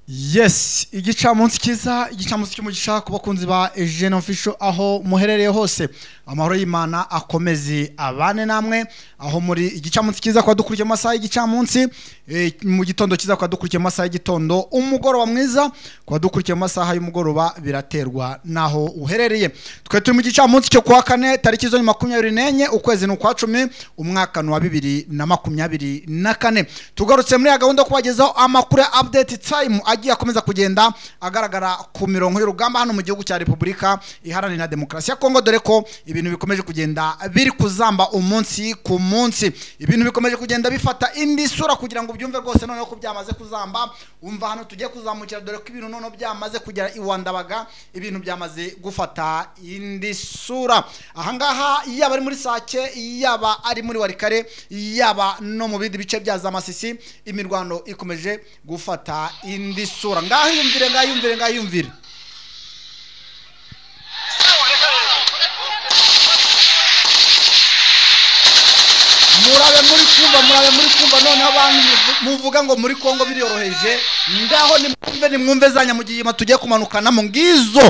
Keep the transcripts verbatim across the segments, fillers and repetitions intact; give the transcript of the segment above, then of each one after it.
Yes, igicamunsi kiza, igicamunsi cy'umugisha ku bakunzi ba Eugene Official aho muherereye hose. Amahoro y'Imana akomeze abane namwe aho muri igicamunsi kiza kwa dukurikiye masaha y'igicamunsi, e, mu gitondo kiza kwa dukurikiye masaha y'igitondo, umugoroba mwiza kwa dukurikiye masaha y'umugoroba, biraterwa naho uherereye. Twe turi mu gicamunsi cyo kwa kane tariki zo makumyabiri n'enye ukwezi n'ukwa cumi umwaka wa bibiri na makumyabiri na kane. Tugarutse muri gahunda kubagezaho amakuru ya update time agiye akomeza kugenda agaragara ku mirongo y'urugamba hano mu gihugu cya Repubulika Iharanira Demokarasi ya Kongo, dore ko ibintu bikomeje kugenda biri kuzamba umunsi ku munsi, ibintu bikomeje kugenda bifata indi sura kugira ngo byumve rwose noneho ko byamaze kuzamba. Umva hano tugiye kuzamukira, dore ko ibintu noneho byamaze kugera iwandabaga, ibintu byamaze gufata indi sura. Ahangaha yaba ari muri Sake, yaba ari muri Warikare, yaba no mu bindi bice bya za Masisi, imirwano ikomeje gufata indi sura. Ngaho yumvire, ngaho yumvire, ngaho yumvire. Murabe muri kumva, murabe muri kumva none abantu muvuga ngo muri Kongo biriyoroheje. Ngaho ni mwumve, ni mwumve zanya mu gihima tugiye kumanukana mu ngizo.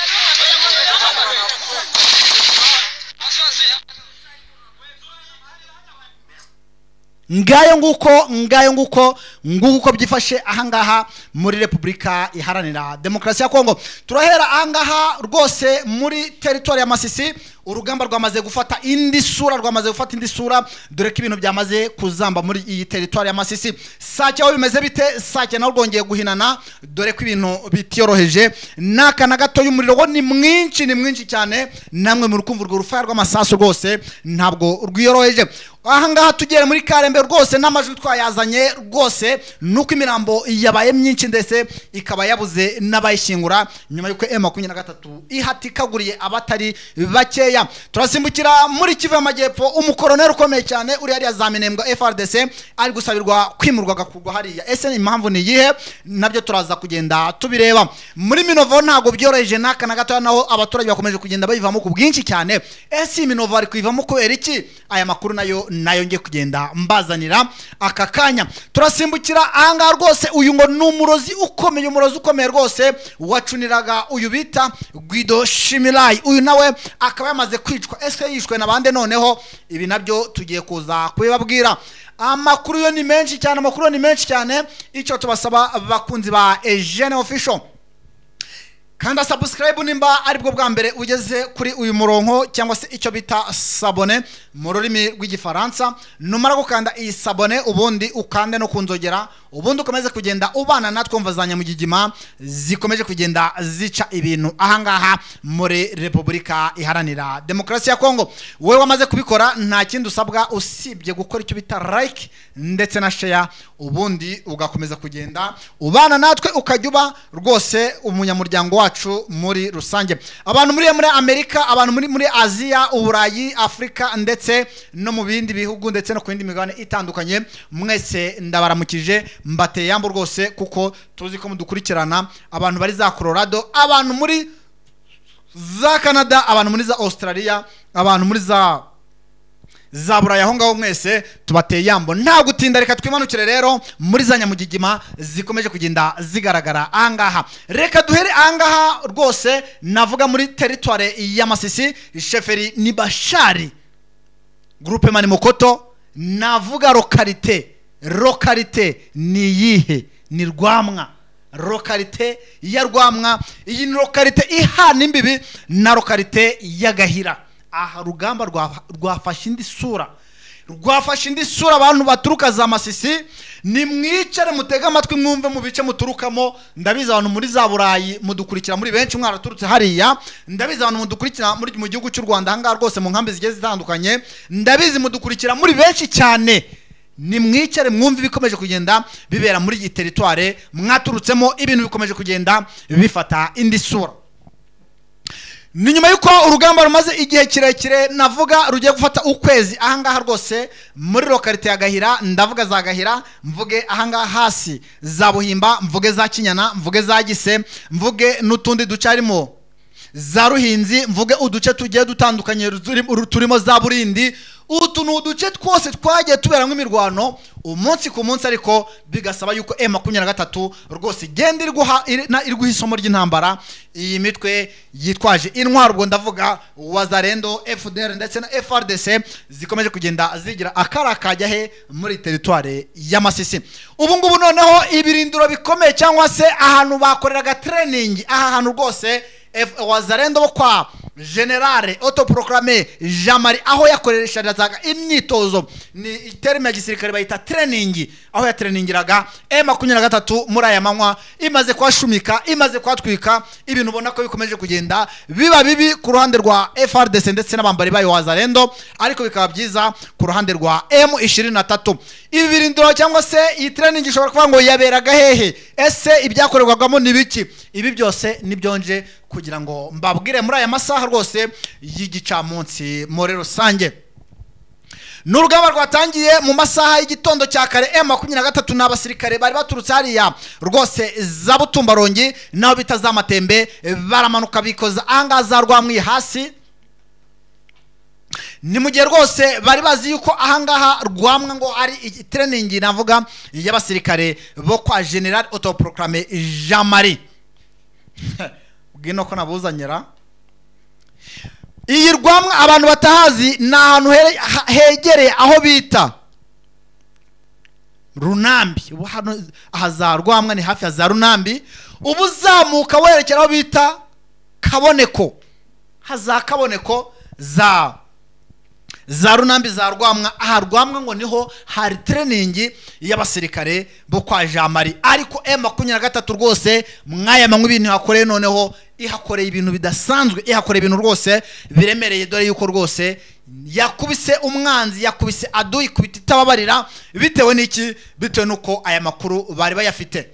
Ngayo nguko, ngayo nguko, nguko byifashe ahangaha muri Repubulika Iharanira Demokarasi ya Kongo. Turahera ahangaha rwose muri territoire ya Masisi. Urugamba rwamaze gufata indi sura, rwamaze gufata indi sura, dore ko ibintu byamaze kuzamba muri iyi territoire ya Masisi. Sake aho bimeze bite? Sake naho rwongeye guhinana, dore ko ibintu bitiyoroheje. Naka na gato y'umuriro wo ni mwinshi, ni mwinshi cyane, namwe mu rukumvu rwo rufaya rw'amasasu rwose ntabwo rwiyoroheje. Ahangaha tugere muri Karembe rwose n'amajwi twayazanye rwose, nuko imirambo yabaye myinshi ndetse ikaba yabuze n'abayishingura nyuma yuko M makumyabiri na gatatu ihatikaguriye abatari bakeya. Turasimbukira muri Kivu y'Amajyepfo, umukoroneri ukomeye cyane uri hariya za Minembwe F R D C ari gusabirwa kwimurwa gakurwa hariya. Ese impamvu ni yihe? Nabyo turaza kugenda tubireba. Muri Minova ntago byoroheje naka na gato, naho abaturage bakomeje kugenda bayivamo ku bwinshi cyane. Ese Minova ari kwivamo ko eriki? Aya makuru nayo nayo ngiye kugenda mbazanira aka kanya. Turasimbukira ahangaha rwose, uyu ngo ni umurozi ukomeye, umurozi ukomeye rwose wacuniraga uyu bita Guido Shimirai. Uyu nawe akaba yamaze kwicwa. Ese yishwe na bande? Noneho ibi nabyo tugiye kuza kubibabwira. Amakuru yo ni menshi cyane, amakuru ni menshi cyane. Icyo tubasaba bakunzi ba Eugene Official, kanda subscribe nimba ari bwo bwa mbere ugeze kuri uyu murongo, cyangwa se icyo bita sabone mu rurimi rw'igifaransa. Numara gukanda iyi sabone, ubundi ukande no kunzogera, ubundi ukomeze kugenda ubana natwe mvazanya mu gigima zikomeje kugenda zica ibintu ahangaha muri Repubulika Iharanira Demokarasi ya Kongo. Wewe wamaze kubikora, nta kindi usabwa usibye gukora icyo bita like ndetse na share, ubundi ugakomeza kugenda ubana natwe ukajya uba rwose umunyamuryango wacu muri rusange. Abantu muri muri Amerika, abantu muri muri Aziya, Uburayi, Afrika ndetse no mu bindi bihugu ndetse no ku yindi migabane itandukanye, mwese ndabaramukije, mbateye yambo rwose kuko tuzi ko mudukurikirana. Abantu bari za Colorado, abantu muri za Canada, abantu muri za Australia, abantu muri za Zaburayi, aho ngaho mwese tubateye yambo. Nta gutinda, reka twimanukire rero muri za nyamugigima zikomeje kugenda zigaragara ahangaha. Reka duhere ahangaha rwose, navuga muri territoire ya Masisi, Sheferi ni Bashari, Groupe Mani Mokoto, navuga lokalite. Lokalite ni yihe? Ni Rwamwa. Lokalite ya Rwamwa, iyi ni lokalite ihana imbibi na lokalite ya Gahira. Aha rugamba rwafashe indi sura, rwafashe indi sura. Abantu baturuka za Masisi, ni mwicare mutega amatwi mwumve mu bice muturukamo. Ndabiza abantu muri za Burayi mudukurikira muri benshi, mwaraturutse hariya. Ndabiza abantu mudukurikira muri mu gihugu cy'u Rwanda ahangaha rwose mu nkambi zigiye zitandukanye. Ndabizi mudukurikira muri benshi cyane. Ni mwicare mwumve bikomeje kugenda bibera muri iyi territoire mwaturutsemo, ibintu bikomeje kugenda bifata indi sura. Ni nyuma yuko urugamba rumaze igihe kirekire, navuga rugiye gufata ukwezi ahangaha rwose muri lokalite ya Gahira. Ndavuga za Gahira, mvuge ahangaha hasi za Buhimba, mvuge za Kinyana, mvuge za Gise, mvuge n'utundi ducarimo za Ruhinzi, mvuge uduce tugiye dutandukanye turimo za Burindi, utu ni uduce twose twagiye tuberamo imirwano umunsi ku munsi, ariko bigasaba yuko M makumyabiri na gatatu rwose igenda iriguha iriguha isomo ry'intambara iyi mitwe yitwaje intwaro, ubwo ndavuga Wazalendo, F D L ndetse na F R D C zikomeje kugenda zigira akara kajya he muri territoire ya Masisi. Ubu ngubu noneho ibirindiro bikomeye cyangwa se ahantu bakoreraga training, aha hantu rwose Wazalendo kwa General autoproclamé Jean-Marie aho yakoreshaga imyitozo, ni terme ya gisirikare bayita training, aho ya trainingiraga M makumyabiri na gatatu muri aya manywa imaze kwashumika, imaze kwatwika, ibintu ubona ko bikomeje kugenda biba bibi ku ruhande rwa F R D C ndetse n'abambari bayo Wazalendo, ariko bikaba byiza ku ruhande rwa M ishirini na tatu. Ibi birindiro cyangwa se iyi training ishobora kuvuga ngo yaberaga hehe, ese ibyakorerwagamo nibiki? Ibi byose nibyonje kugira ngo mbabwire muri aya masaha rwose y'igicamunsi muri rusange. N'urugamba rwatangiye mu masaha y'igitondo cya kare, M makumyabiri na gatatu n'abasirikare bari baturutse hariya rwose za Butumbarongi naho bita za Matembe, baramanuka bikoza ahangaha za Rwamwi hasi. Ni mu gihe rwose bari bazi yuko ahangaha Rwamwa ngo ari training navuga y'abasirikare bo kwa General autoproclamé Jean-Marie bwino ko nabuzanyira. Iyi Rwamwa abantu batahazi ni ahantu hegereye aho bita Runambi, ubu hano ahaza Rwamwa ni hafi ya za Runambi, ubu zamuka werekera aho bita Kaboneko, haza Kaboneko za za Runambi za Rwamwa. Aha Rwamwa ngo niho hari training y'abasirikare bo kwa Jean-Marie, ariko M makumyabiri na gatatu rwose mwaya manywa ibintu hakoreye, noneho ihakoreye ibintu bidasanzwe, ihakoreye ibintu rwose biremereye, dore yuko rwose yakubise umwanzi, yakubise aduyi kubita itababarira. Bitewe n'iki? Bitewe nuko aya makuru bari bayafite.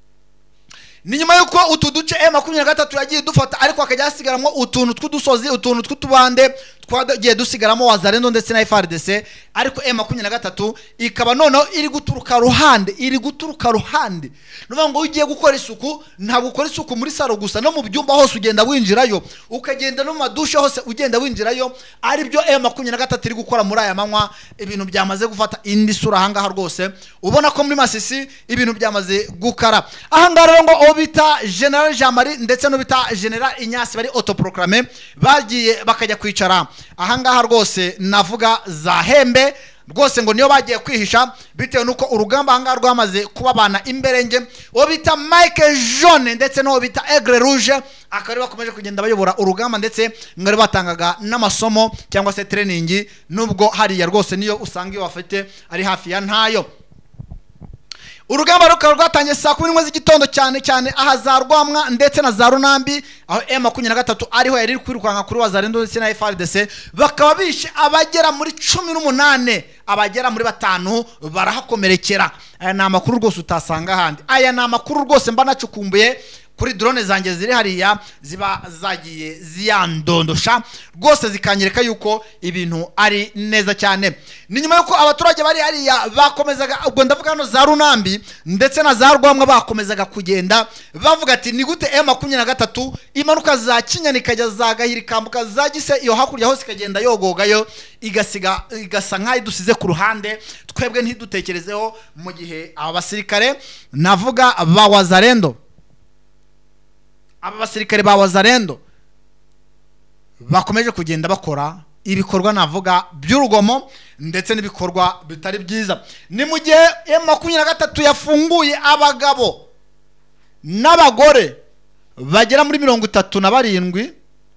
Ni nyuma yuko utu duce M makumyabiri na gatatu yagiye dufata, ariko akajya hasigaramo utuntu tw'udusozi, utuntu tw'utubande twagiye dusigaramo Wazalendo ndetse na F R D C, ariko M makumyabiri na gatatu ikaba noneho iri guturuka ruhande, iri guturuka ruhande. Nuvuga ngo ugiye gukora isuku, ntabwo ukora isuku muri saro gusa, no mu byumba hose ugenda winjirayo, ukagenda no mu madushe hose ugenda winjirayo. Ari byo M makumyabiri na gatatu iri gukora muri aya manywa. Ibintu byamaze gufata indi sura ahangaha rwose, ubona ko muri Masisi ibintu byamaze gukara. Ahangaha rero ngo bita General Jean-Marie ndetse no bita General Inyasi bari autoproclamé bagiye bakajya kwicara ahangaha rwose navuga za Hembe rwose, ngo niyo bagiye kwihisha bitewe nuko urugamba ahangaha rwamaze kubabana imberenge. Uwo bita Mike Jaune ndetse no bita Aigle Rouge akari bakomeje kugenda bayobora urugamba, ndetse ngari batangaga n'amasomo cyangwa se training, nubwo hariya rwose niyo usanga iyo bafite ari hafi ya ntayo. Urugamba rukaba rwatangiye saa kumi n'imwe z'igitondo cyane cyane aha za Rwamwa ndetse na za Runambi, aho M makumyabiri na gatatu ariho yari kwirukanka kuri Wazalendo ndetse na F R D C, bakaba bishe abagera muri cumi n'umunane, abagera muri batanu barahakomerekera. Aya ni amakuru rwose utasanga ahandi, aya ni amakuru rwose mba nacukumbuye kuri drone zanjye ziri hariya, ziba zagiye ziyandondosha rwose zikanyereka yuko ibintu ari neza cyane. Ni nyuma yuko abaturage bari hariya bakomezaga, ubwo ndavuga hano za Runambi ndetse na za Rwamwa, bakomezaga kugenda bavuga ati ni gute M makumyabiri na gatatu imanuka za Kinyani ikajya za Gahiri ikambuka za Gise, iyo hakurya hose ikagenda yogogayo igasiga igasa nkaho dusize ku ruhande, twebwe ntidutekerezeho. Mu gihe aba basirikare navuga ba Wazalendo, aba basirikare ba Wazalendo bakomeje kugenda bakora ibikorwa navuga by'urugomo ndetse n'ibikorwa bitari byiza. Ni mu gihe M makumyabiri na gatatu yafunguye abagabo n'abagore bagera muri mirongo itatu na barindwi,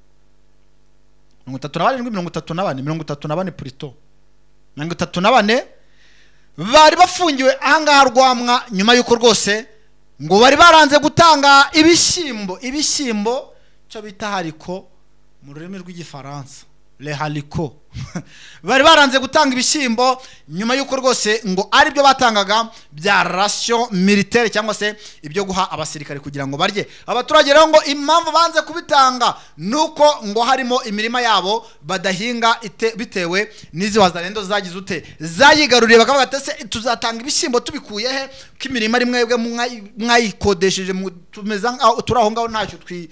mirongo itatu na barindwi, mirongo itatu na bane, mirongo itatu na bane plutôt, mirongo itatu na bane bari bafungiwe ahangaha Rwamwa, nyuma yuko rwose ngo bari baranze gutanga ibishyimbo, ibishyimbo cyo bita hariko mu rurimi rw'igifaransa, le haricot bari baranze gutanga ibishyimbo, nyuma yuko rwose ngo ari byo batangaga bya ration militaire cyangwa se ibyo guha abasirikare kugira ngo barye. Abaturage rero ngo impamvu banze kubitanga nuko ngo harimo imirima yabo badahinga ite, bitewe n'izi Wazalendo zagize ute zayigaruriye, bakavuga ati se tuzatanga ibishyimbo tubikuye he ko imirima ari mwebwe mwayikodesheje tumeza turaho ngaho ntacyo twi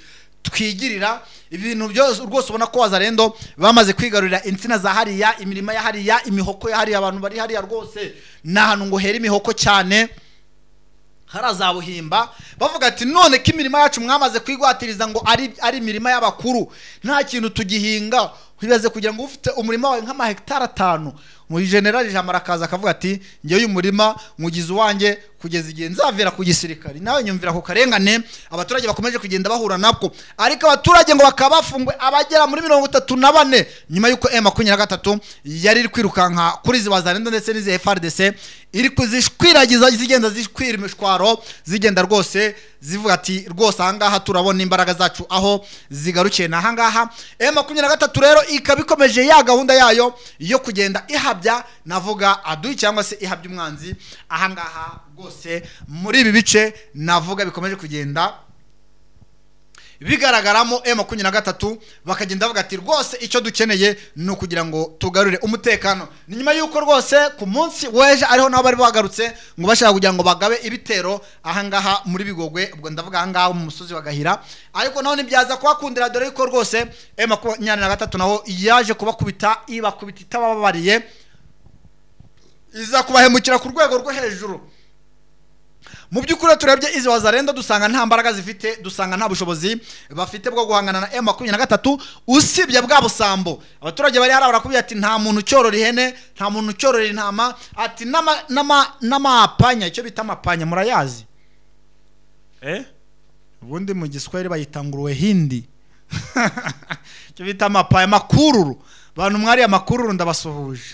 twigirira ibintu byose rwose ubona ko wazarendo bamaze kwigarurira insina za hariya, imirima ya hariya, imihoko ya hariya, abantu bari hariya rwose nahantu ngo hera imihoko cyane harazabuhimba bavuga ati none ko imirima yacu mwamaze kwigwatiriza ngo ari ari imirima y'abakuru nta kintu tugihinga wibaze kugira ngo ufite umurima wawe nk'ama hectare atanu mu general jamara kaza akavuga ati ngiye uyu murima mugize uwanjye kugeza igihe nzavira ku gisirikari nawe nyumvira ko karengane abaturage bakomeje kugenda bahura nabwo ariko abaturage ngo bakaba bafungwe abagera muri mirongo itatu na bane nyuma yuko M makumyabiri na gatatu yari iri kwirukanka kuri zibazarendo ndetse n'izi F R D C iri kuzishwiragiza zigenda zishwira imishwaro zigenda rwose zivuga ati rwose ahangaha turabona imbaraga zacu aho zigarukiye na ahangaha M makumyabiri na gatatu rero ikabikomeje ya gahunda yayo yo kugenda ihabya navuga aduyi cyangwa se ihabya umwanzi ahangaha rwose muri ibi bice navuga bikomeje kugenda bigaragaramo M makumyabiri na gatatu bakagenda bavuga ati rwose icyo dukeneye no kugira ngo tugarure umutekano ni nyuma yuko rwose ku munsi weje ariho nabo bari bagarutse ngo bashaka kugira ngo bagabe ibitero ahangaha muri Bigogwe ubwo ndavuga ahangaha mu musozi wa Gahira ariko naho nibyaza kubakundira dore yuko rwose M makumyabiri na gatatu naho yaje kubakubita ibakubita itababariye iza kubahemukira ku rwego rwo hejuru mu byukuri turebye izi wazarendo dusanga nta mbaraga zifite dusanga nta bushobozi bafite bwo guhangana na M makumyabiri na gatatu usibye bwa busambo abaturage bari harabara kubiye ati nta muntu cyorora ihene nta muntu cyorora intama ati nama nama namapanya icyo bita amapanya murayazi eh ubundi mu Giswahili bayitanguruwe hindi icyo bita amapanya makururu bantu mwari ya makururu ndabasuhuje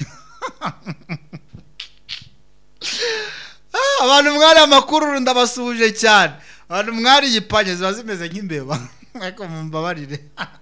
abantu mwari amakuru ndabasuje cyane abantu mwari yipanye ziba zimeze nk'imbeba ariko mumbabarire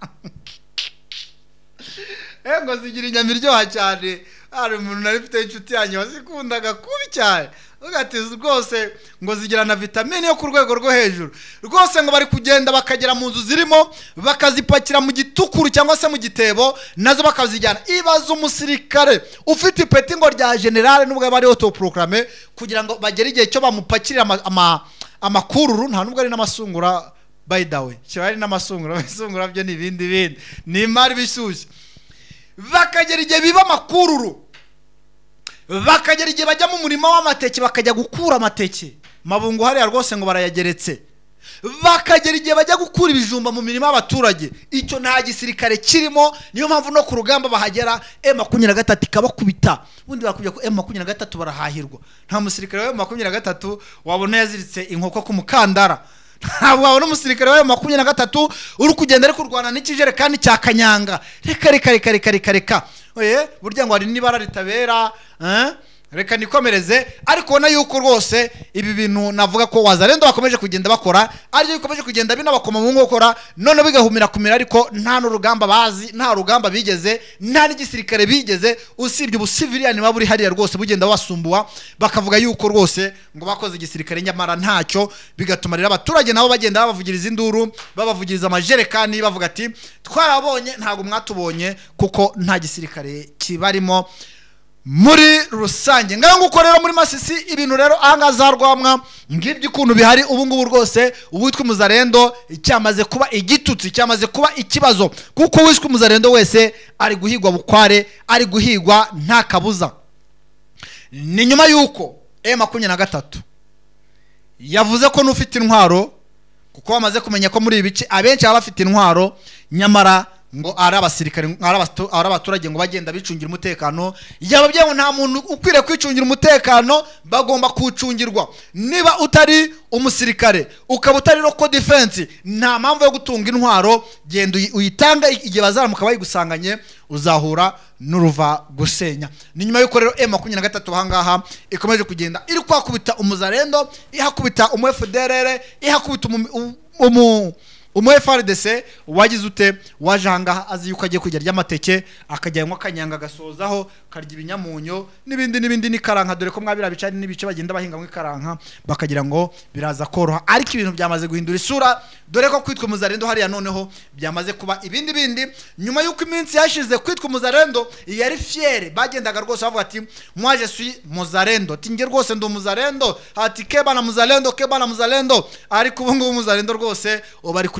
ego zigira inyamiryoha cyane hari umuntu nari mfite inshuti yanjye wazikundaga kubi cyane ugati rwose ngo zigira na vitamine yo ku rwego rwo hejuru rwose ngo bari kugenda bakagera mu nzu zirimo bakazipakira mu gitukuru cyangwa se mu gitebo nazo bakazijyana ibaza umusirikare ufite ipeti ngo rya general nubwo bari autoproclame kugira ngo bagere igihe cyo bamupakirira ama amakururu nta nubwo ari n'amasungura by the way cyo ari n'amasungura amasungura byo ni bindi bindi ni imari bishyushye bakagera igihe biba amakururu bakagera igihe bajya mu murima w'amateke bakajya gukura amateke mabungu hariya rwose ngo barayageretse bakagera igihe bajya gukura ibijumba mu mirima y'abaturage icyo nta gisirikare kirimo niyo mpamvu no ku rugamba bahagera M makumyabiri na gatatu ikabakubita ubundi bakubye ko M makumyabiri na gatatu barahahirwa nta musirikare wa M makumyabiri na gatatu wabona yaziritse inkoko ku mukandara ntabwo wabona umusirikare wa M makumyabiri na gatatu uri kugenda ari kurwana n'ikijerekani cya kanyanga reka reka reka reka reka reka oye burya ngo hari nibara ritabera eh reka nikomereze ariko ubona yuko rwose ibi bintu navuga ko wazarendo bakomeje kugenda bakora ariko bikomeje kugenda binabakoma mu ngokora none bigahumira kumira ariko nta n'urugamba bazi nta rugamba bigeze nta n'igisirikare bigeze usibye ubusiviliani baburi hariya rwose bugenda basumbuwa bakavuga yuko rwose ngo bakoze igisirikare nyamara ntacyo bigatuma rero abaturage nabo bagenda babavugiriza induru babavugiriza amajerekani bavuga ati twarabonye ntago mwatubonye kuko nta gisirikare kibarimo muri rusange ngaho nguko rero muri Masisi ibintu rero ahangaza rwamwa ngibyo ukuntu bihari ubu ngubu rwose uwitwa Muzarendo cyamaze kuba igitutsi cyamaze kuba ikibazo kuko wishwe Muzarendo wese ari guhigwa bukware ari guhigwa nta kabuza ni nyuma yuko M makumyabiri na gatatu yavuze ko n'ufite intwaro kuko bamaze kumenya ko muri ibi bice abenshi baba bafite intwaro nyamara ngo ari abasirikare ari abaturage ngo bagenda bicungira umutekano yababye ngo nta muntu ukwire kwicungira umutekano bagomba kucungirwa niba utari umusirikare ukaba utari roko defense nta mpamvu yo gutunga intwaro genda uyitanga igihe bazaramuka bayigusanganye uzahura n'uruva gusenya ni nyuma yuko rero M makumyabiri na gatatu ahangaha ikomeje kugenda iri kwakubita umuzarendo ihakubita umu F D L R ihakubita umu umu F R D C wagize ute waje ahangaha azi yuko agiye kujya ry'amateke akajyanwa kanyanga gasozaho karya ibinyamunyo nibindi nibindi ni karanka dore ko mwabira bicari nibice bagenda bahinga mu karanka bakagira ngo biraza koroha ariko ibintu byamaze guhindura isura dore ko kwitwa Muzarendo hariya noneho byamaze kuba ibindi bindi nyuma yuko iminsi yashize kwitwa Muzarendo yari fiere bagendaga rwose bavuga ati mwaje sui Muzarendo tinge rwose ndo Muzarendo ati keba na Muzarendo keba na Muzarendo ariko ubu ngubu Muzarendo rwose obari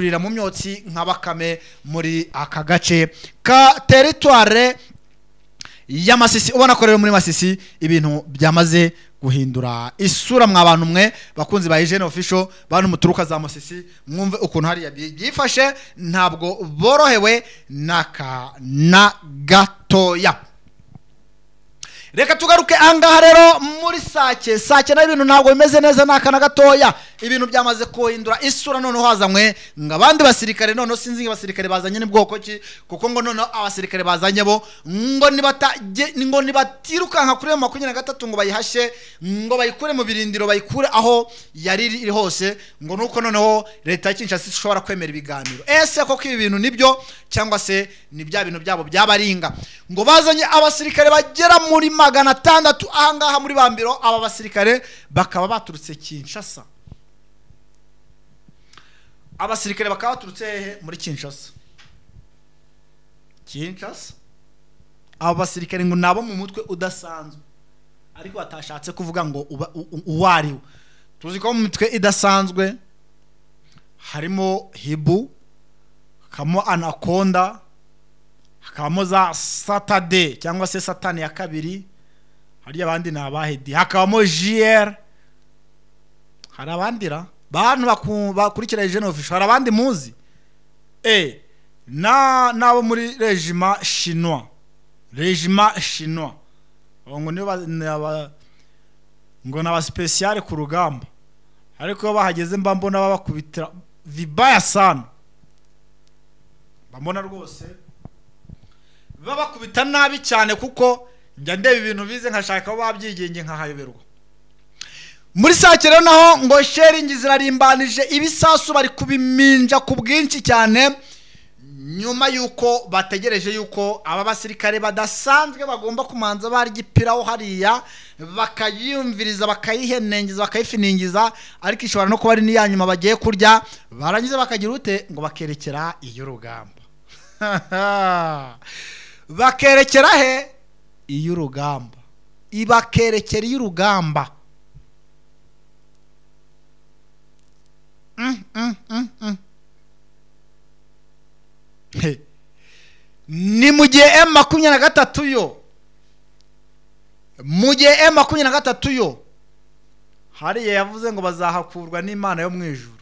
kurira mu myotsi nka Bakame muri aka gace ka territoire ya Masisi. Ubona ko rero muri Masisi ibintu byamaze guhindura isura mwa bantu mwe bakunzi ba Hygiene Official, bantu muturuka za Masisi, mwumve ukuntu hari byifashe, ntabwo borohewe naka na gatoya. Reka tugaruke angaha rero muri Sake. Sake na ibintu ntabwo bimeze neza naka na gatoya, ibintu byamaze kuhindura isura. None hazanywe ngabandi basirikare, none sinzi abasirikare bazanye ni bwoko ki, kuko ngo none abasirikare bazanye bo ngo nibata ngo nibatirukanka kuri makumyabiri na gatatu ngo bayihashe, ngo bayikure mu birindiro, bayikure aho yari iri hose, ngo nuko noneho leta ya Kinshasa ishobora kwemera ibiganiro. Ese koko ibi bintu nibyo cyangwa se ni bya bintu byabo byabaringa? Ngo bazanye abasirikare bagera muri magana atandatu ahangaha muri Bambiro. Aba basirikare bakaba baturutse Kinshasa, abasirikare bakaba baturutse hehe? Muri Kinshasa. Kinshasa aba basirikare ngo nabo mu mutwe udasanzwe, ariko batashatse kuvuga ngo uwariwe. Tuzi ko mu mitwe idasanzwe harimo Hibu, hakamo Anaconda, hakabamo za Saturday cyangwa se Satani ya kabiri, hari abandi na abahedi, hakabamo J R, hari abandira bantu bakurikira Hygiene Official, hari abandi muzi eh na nabo muri regiment chinois, regiment chinois ngo niba ngo naba special ku rugamba, ariko bahageze mba mbona babakubitira vibaya sana, bambona rwose babakubita nabi cyane, kuko njya ndeba ibintu bize nkashaka babyigenge nkahayoberwa. Muri Sake rero naho ngo sharing zirarimbanije ibisasu, bari kubiminja ku bwinshi cyane, nyuma yuko bategereje yuko aba basirikare badasanzwe bagomba kumanza bari gipiraho hariya, bakayiyumviriza, bakayihenengeza, bakayifiningiza, ariko ishobora no kuba ari niya nyuma bagiye kurya, barangiza bakagira ute ngo bakerekera iyo rugamba. Bakerekera he? Iyo rugamba. Ibakerekera iyo rugamba. Mm, mm, mm, mm. He. Ni mu gihe M makumyabiri na gatatu yo mu gihe M makumyabiri na gatatu yo hariya yavuze ngo bazahakurwa n'Imana yo mu ijuru.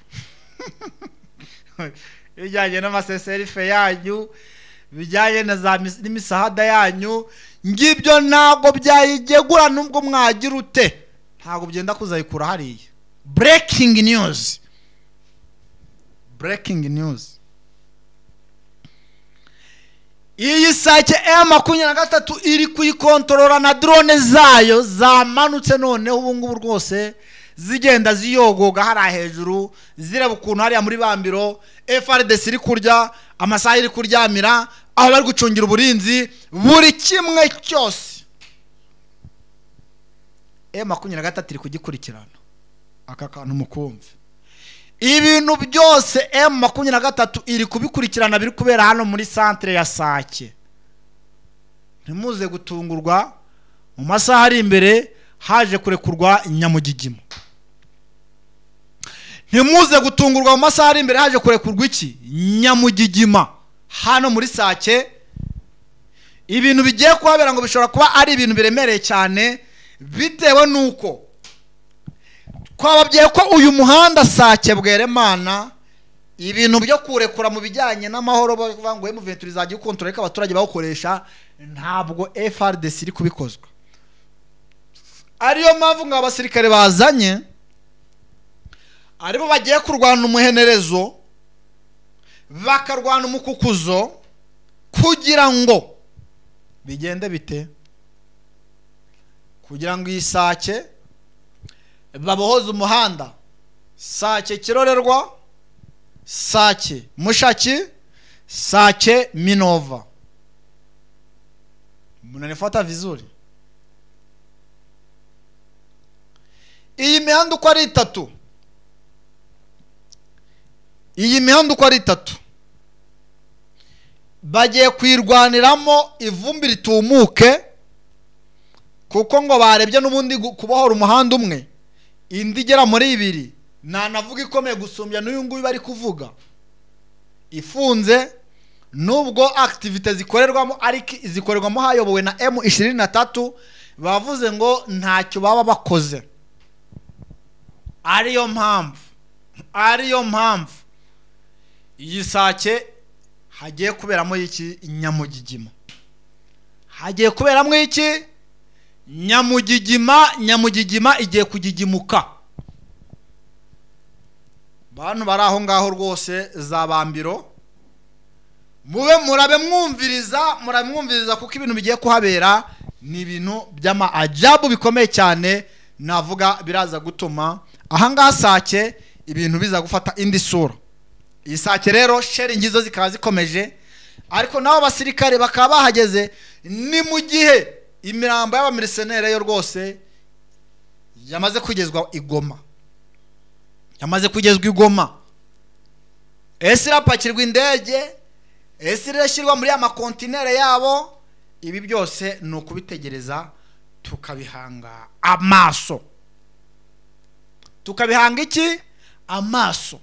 Bijyanye n'amaseserife yanyu, bijyanye na za n'imisahada yanyu, ngibyo ntago byayigegura nubwo mwagira ute, ntago byenda kuzayikura hariya. Breaking news, breaking news. Iyi Sake M makumyabiri na gatatu iri kuyikontorora na drone zayo zamanutse, noneho ubu ngubu rwose zigenda ziyogoga hari hejuru, zireba ukuntu hariya muri Bambiro F R D C iri kurya, amasaha iri kuryamira, aho bari gucungira uburinzi, buri kimwe cyose M makumyabiri na gatatu iri kugikurikirana. Aka kantu mukumve, ibintu byose M makumyabiri na gatatu iri kubikurikirana biri kubera hano muri centre ya Sake. Ntimuze gutungurwa, mu masaha ari imbere haje kurekurwa Nyamugigima. Ntimuze gutungurwa, mu masaha ari imbere haje kurekurwa iki? Nyamugigima hano muri Sake. Ibintu bigiye kuhabera ngo bishobora kuba ari ibintu biremereye cyane, bitewe nuko twababwiye ko uyu muhanda Sake Bweremana, ibintu byo kurekura mu bijyanye n'amahoro bavuga ngo M vingt izajya ikontorora ko abaturage bawukoresha, ntabwo F R D C iri kubikozwa. Ariyo mpamvu ngo abasirikare bazanye aribo bagiye kurwana umuhenerezo, bakarwana umukukuzo, kugira ngo bigende bite, kugira ngo iyi Sake babohoze umuhanda Sake Kirorerwa, Sake Mushaki, Sake Minova. Munanifuata vizuri. Iyi mihanda uko ari itatu, iyi mihanda uko ari itatu bagiye kwirwaniramo ivumbi ritumuke, kuko ngo barebye n'ubundi kubohora umuhanda umwe, indi igera muri ibiri, nta navuga ikomeye gusumbya n'uyu nguyu bari kuvuga. ifunze nubwo activite zikorerwamo ariko zikorerwamo hayobowe na M ishirini na tatu bavuze ngo ntacyo baba bakoze. Ariyo mpamvu ariyo mpamvu iyi Sake hagiye kuberamo iki Nyamugigima. Hagiye kuberamo iki Nyamugigima. Nyamugigima igiye kugigimuka. Bantu bari aho ngaho rwose za Bambiro, mube murabe mwumviriza murabe mwumviriza kuko ibintu bigiye kuhabera ni ibintu byama ajabu bikomeye cyane. Navuga biraza gutuma aha ngaha Sake ibintu biza gufata indi sura. Iyi Sake rero sharing izo zikaza zikomeje, ariko nabo basirikare bakaba bahageze ni mu gihe imirambo y'abamirisenere yo rwose yamaze kugezwa Igoma. Yamaze kugezwa Igoma. Ese irapakirwa indege, ese irashyirwa muri ama kontinere yabo. Ibi byose ni ukubitegereza tukabihanga amaso. Tukabihanga iki? Amaso.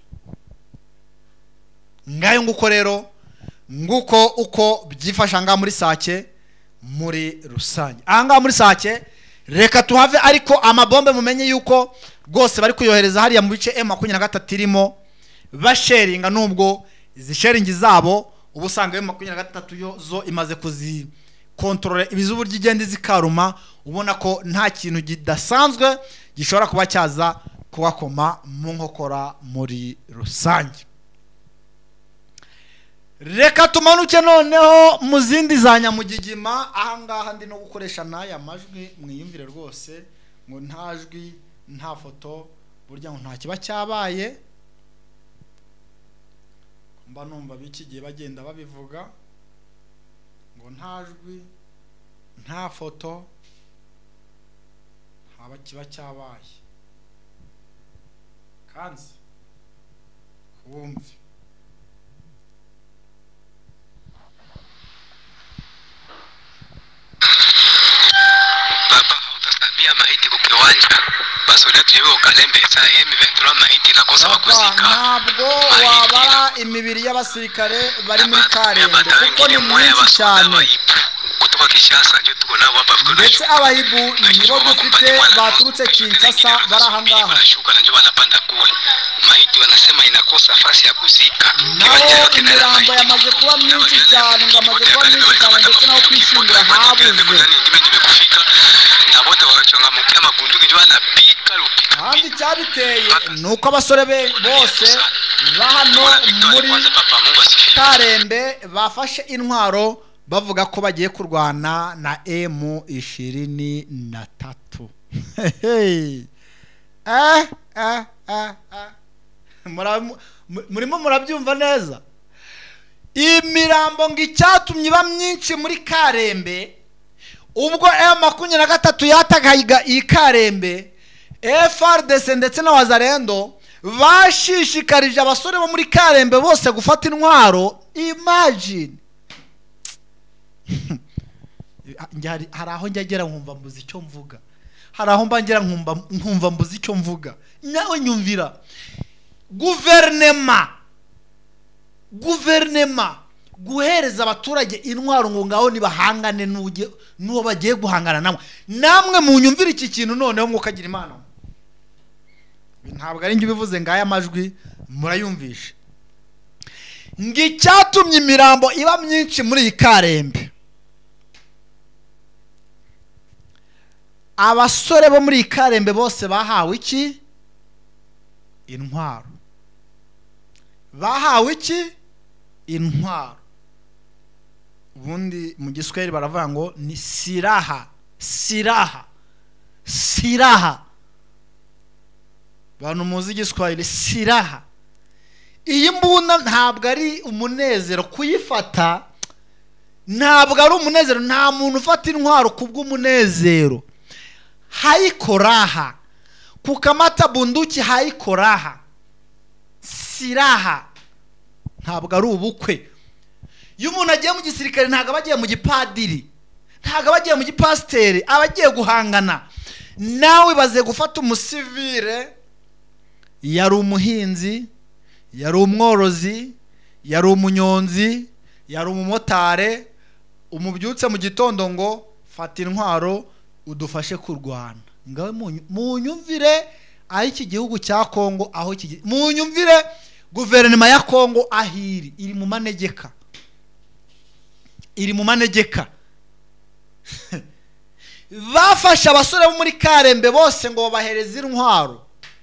Ngayo nguko rero nguko uko byifasha nga muri Sake muri rusange. Anga muri Sake reka tuhave, ariko amabombe mumenye yuko rwose bari kuyohereza hariya mu bice M makumyabiri na gatatu irimo basharinga, nubwo izi sharing zabo ubusanga M makumyabiri na gatatu yo zo imaze kuzi control ibizubu ry'igende zikaruma, ubona ko nta kintu gidasanzwe gishobora kuba cyaza kubakoma mu nkokora muri rusange. Reka tumanuke noneho mu zindi za Nyamugigima. Aha ngaha ndi no gukoresha n'aya majwi mwiyumvire rwose ngo nta jwi nta foto burya ngo nta kiba cyabaye. Mba numva biki gihe bagenda babivuga ngo nta jwi nta foto haba kiba cyabaye. Kanzi kumve maiti kwa kiwanja basoda tuyewe Kalembe saa M ishirini na tatu maiti nakosa bakuzika. Ntabwo wabara imibiri y'abasirikare bari muri Karembe kuko ni mwinshi cyane. Kutoka Kinshasa ndio tuko nabo hapa vuko. Ndetse abahibu nibo dufite baturutse Kinshasa bari aha ngaha. Wanashuka na ndio wanapanda kule. Maiti wanasema inakosa nafasi ya kuzika. Kiwanja yote na mirambo yamaze kuba myinshi cyane, ngo amaze kuba myinshi cyane ndetse naho kwishingura habuze. Nimekufika na wote wanachonga mkia mabunduki ndio wanapika rupika. Kandi cyabiteye nuko abasore be bose bahano muri Karembe bafashe intwaro bavuga ko bagiye kurwana na M ishirini na tatu. eh eh eh murimo murabyumva neza. Imirambo ngicyatumye ba myinshi muri Karembe ubwo M makumyabiri na gatatu yatagahiga iyi Karembe. F R D C ndetse na Wazalendo bashishikarije abasore bo muri Karembe bose gufata intwaro. Imagine hari aho njagera nkumva mbuzi icyo mvuga, hari aho mbangera nkumva nkumva mbuzi icyo mvuga. Nawe nyumvira guverinema guverinema guhereza abaturage intwaro ngo ngaho nibahangane n'uwo bagiye guhangana namwe. Namwe mu nyumvira iki kintu noneho ngo kagira Imana. Ntabwo ari ngi bivuze ngaya amajwi murayumvisha. Ngicyatumye imirambo iba myinshi muri iyi Karembe. Abasore bo muri Karembe bose bahawe iki? Intwaro. Bahawe iki? Intwaro. Ubundi mu Giswahili baravuga ngo ni siraha. Siraha. Siraha. Bantu muzi Giswahili siraha. Iyi mbunda ntabwo ari umunezero kuyifata. Ntabwo ari umunezero, nta muntu ufata intwaro kubw'umunezero. Haiko raha. Kukamata bunduki haiko raha. Siraha. Ntabwo ari ubukwe. Iyo umuntu agiye mu gisirikare ntabwo abagiye mu gipadiri, ntabwo abagiye mu gipasiteri, abagiye guhangana. Nawe baze gufata umusivile, yari umuhinzi, yari umworozi, yari umunyonzi, yari umumotare, umubyutse mu gitondo ngo fata intwaro udufashe kurwana. Ngawe munyumvire aho iki gihugu cya Kongo, aho iki munyumvire guverinoma ya Kongo ahiri iri mu manegeka, iri mu manegeka. Bafasha abasore bo muri Karembe bose ngo babahereze intwaro.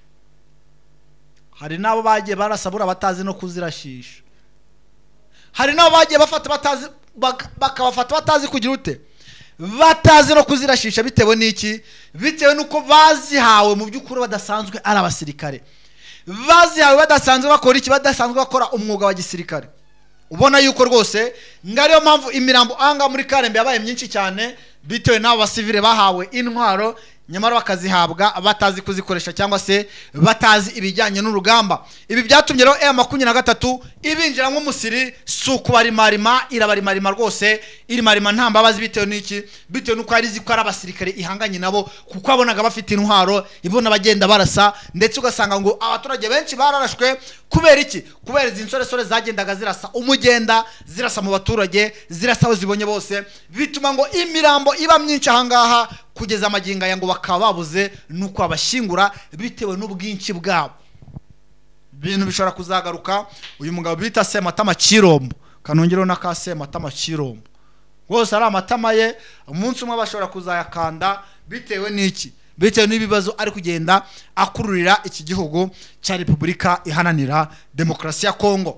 Hari nabo bagiye barasabura batazi no kuzirashisha, hari nabo bagiye bafata batazi bakabafata batazi kugira ute, batazi no kuzirashisha. Bitewe n'iki? Bitewe nuko bazihawe mu by'ukuri badasanzwe ari abasirikare, bazihawe badasanzwe bakora iki, badasanzwe bakora umwuga wa gisirikare. Ubona yuko rwose ngariyo mpamvu imirambo anga muri Karembe yabaye myinshi cyane, bitewe n'abo basivile bahawe intwaro nyamara bakazihabwa batazi kuzikoresha cyangwa se batazi ibijyanye n'urugamba. Ibi byatumye rero M makumyabiri na gatatu ibinjira nk'umusiri, suku barimarima, irabarimarima rwose, irimarima nta mbabazi. Bitewe n'iki? Bitewe nuko ari ziko ari abasirikare ihanganye nabo, kuko abonaga bafite intwaro, ibona bagenda barasa, ndetse ugasanga ngo abaturage benshi bararashwe. Kubera iki? Kubera izi nsore sore zagendaga zirasa umugenda, zirasa mu baturage, zirasa aho zibonye bose, bituma ngo imirambo iba myinshi ahangaha kugeza amaginga ya ngo bakaba babuze nuko abashingura bitewe n'ubwinshi bwabo. Bintu bishobora kuzagaruka. Uyu mugabo bita Sematama Kirombo, kanongero na ka Sematama Kirombo, rwose ari amatama ye, umunsi umwe bashobora kuzayakanda. Bitewe n'iki? Bitewe n'ibibazo ari kugenda akururira iki gihugu cya Repubulika Iharanira Demokarasi ya Kongo.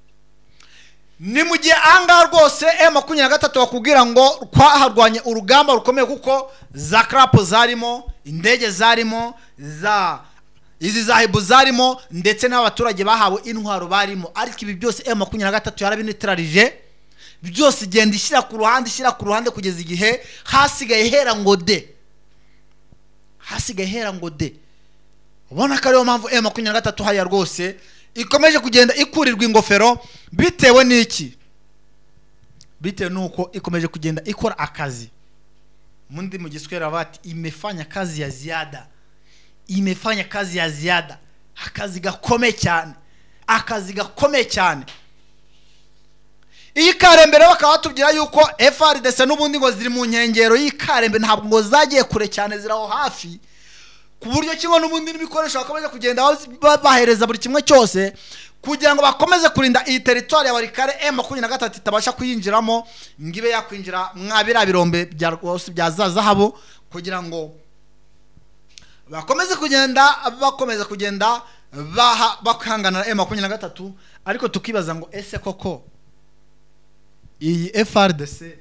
Ni mu gihe anga rwose M makumyabiri na gatatu bakubwira ngo twaharwanye urugamba rukomeye, kuko za krapo zarimo, indege zarimo, za izi zahibu zarimo, ndetse n'abaturage bahawe intwaro barimo. Ariko ibi byose M makumyabiri na gatatu yarabinitrarije, byose igenda ishyira ku ruhande, ishyira ku ruhande kugeza igihe hasigaye hera ngo de, hasigaye hera ngo de. Ubona ko ariyo mpamvu M makumyabiri na gatatu haya rwose ikomeje kugenda ikurirwa ingofero. Bitewe n'iki? Bitewe nuko ikomeje kugenda ikora akazi. Mundi mu Giswahili bati imefanya kazi ya ziada, imefanya kazi ya ziada, akazi gakomeye cyane, akazi gakomeye cyane. Iyi Karembe rero bakaba batubwira yuko F R D C n'ubundi ngo ziri mu nkengero y'Ikarembe, ntabwo ngo zagiye kure cyane, ziraho hafi, ku buryo kimwe n'ubundi n'ibikoresho bakomeje kugenda bahereza buri kimwe cyose kugira ngo bakomeze kurinda iyi territoire ya Barikare M makumyabiri na gatatu itabasha kuyinjiramo, ngibe yakwinjira mwabira birombe bya rwose bya zazahabu, kugira ngo bakomeze kugenda bakomeza kugenda baha bakangana M makumyabiri na gatatu. Ariko tukibaza ngo ese koko iyi F R D C